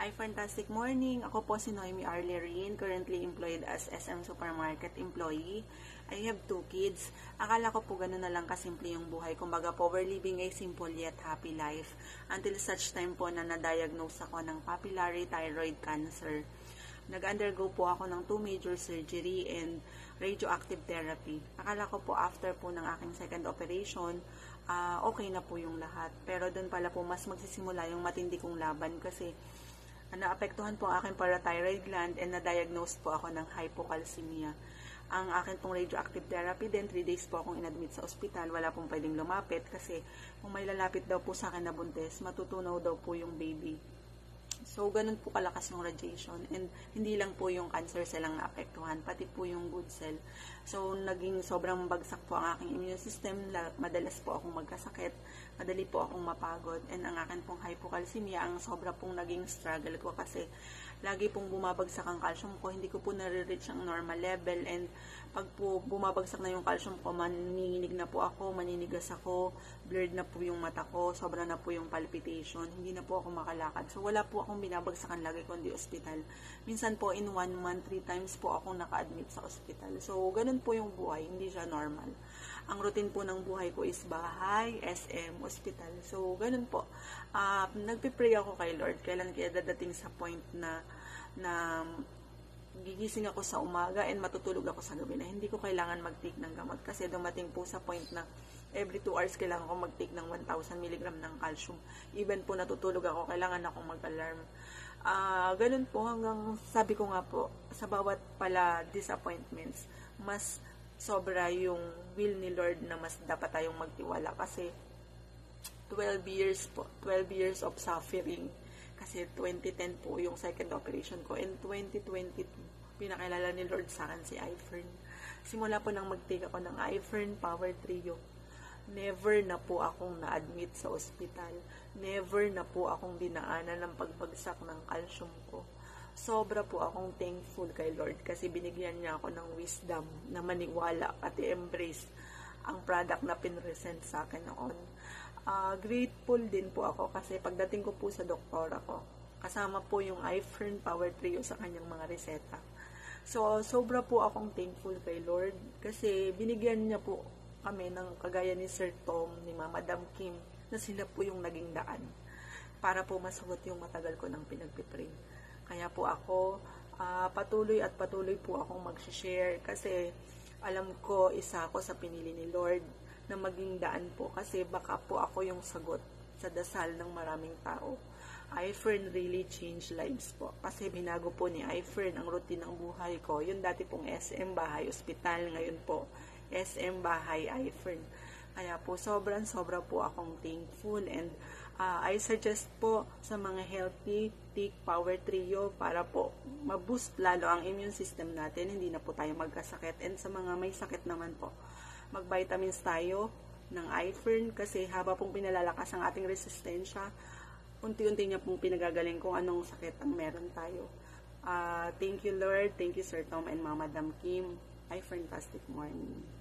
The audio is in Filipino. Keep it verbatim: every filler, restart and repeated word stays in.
Hi, fantastic morning. Ako po si Noemi Arlerin, currently employed as S M Supermarket employee. I have two kids. Akala ko po gano'n na lang kasimple yung buhay. Kumbaga po, we're living a simple yet happy life. Until such time po na na-diagnose ako ng papillary thyroid cancer. Nag-undergo po ako ng two major surgery and radioactive therapy. Akala ko po after po ng aking second operation, uh, okay na po yung lahat. Pero doon pala po mas magsisimula yung matindi kong laban kasi naapektuhan po ang aking parathyroid gland and na-diagnose po ako ng hypocalcemia. Ang akin pong radioactive therapy, then three days po akong inadmit sa ospital. Wala pong pwedeng lumapit kasi kung may lalapit daw po sa akin na buntis, matutunaw daw po yung baby. So, ganun po kalakas yung radiation and hindi lang po yung cancer cell ang naapektuhan, pati po yung good cell. So, naging sobrang bagsak po ang aking immune system, madalas po akong magkasakit, madali po akong mapagod, and ang akin pong hypocalcemia, ang sobra pong naging struggle ko kasi lagi pong bumabagsak ang calcium ko, hindi ko po nare-reach ang normal level, and pag po bumabagsak na yung calcium ko, maninginig na po ako, maninigas ako, blurred na po yung mata ko, sobra na po yung palpitation, hindi na po ako makalakad. So, wala po akong binabagsakan lagi kundi ospital. Minsan po, in one month, three times po akong naka-admit sa ospital. So, ganun po yung buhay, hindi siya normal. Ang routine po ng buhay ko is bahay, S M, ospital. So, ganun po. Uh, nagpipray ako kay Lord. Kailan kaya dadating sa point na na gigising ako sa umaga and matutulog ako sa gabi na hindi ko kailangan mag-take ng gamot kasi dumating po sa point na every two hours kailangan ko mag-take ng one thousand milligram ng calcium. Even po natutulog ako, kailangan akong mag-alarm. Uh, ganun po hanggang sabi ko nga po, sa bawat pala disappointments, mas sobra yung will ni Lord na mas dapat tayong magtiwala kasi twelve years po, twelve years of suffering. Kasi twenty ten po yung second operation ko. In twenty twenty-two, pinakilala ni Lord sa akin si iFern. Simula po nang mag-take ako ng iFern Power Trio, never na po akong na-admit sa ospital. Never na po akong dinaanan ng pagbagsak ng calcium ko. Sobra po akong thankful kay Lord kasi binigyan niya ako ng wisdom na maniwala at i-embrace ang product na pinresent sa akin noon. Uh, grateful din po ako kasi pagdating ko po sa doktora ko, kasama po yung iFern Power Trio sa kanyang mga reseta. So, sobra po akong thankful kay Lord kasi binigyan niya po kami ng kagaya ni Sir Tom, ni Madam Kim, na sila po yung naging daan para po masagot yung matagal ko ng pinagpipray. Kaya po ako, uh, patuloy at patuloy po akong mag-share kasi alam ko isa ako sa pinili ni Lord na maging daan po kasi baka po ako yung sagot sa dasal ng maraming tao. iFern really changed lives po kasi binago po ni iFern ang routine ng buhay ko. Yung dati pong S M bahay, ospital, ngayon po S M bahay, iFern. Kaya po sobrang sobra po akong thankful and uh, I suggest po sa mga healthy, take Power Trio para po ma-boost lalo ang immune system natin, hindi na po tayo magkasakit. And sa mga may sakit naman po, mag-vitamins tayo ng iFern kasi haba pong pinalalakas ang ating resistensya, unti-unti niya pong pinagagaling kung anong sakit ang meron tayo. Uh, thank you Lord, thank you Sir Tom and Mama Madam Kim. iFern Fantastic Morning.